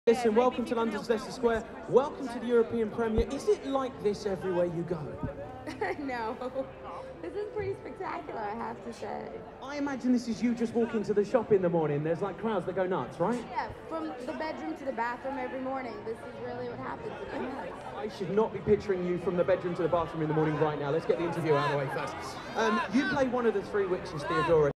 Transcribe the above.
Listen, welcome to London's Leicester Square. Welcome to the European Premier. Is it like this everywhere you go? No. This is pretty spectacular, I have to say. I imagine this is you just walking to the shop in the morning. There's like crowds that go nuts, right? Yeah, from the bedroom to the bathroom every morning. This is really what happens. I should not be picturing you from the bedroom to the bathroom in the morning right now. Let's get the interview out of the way first. You play one of the three witches, Theodora.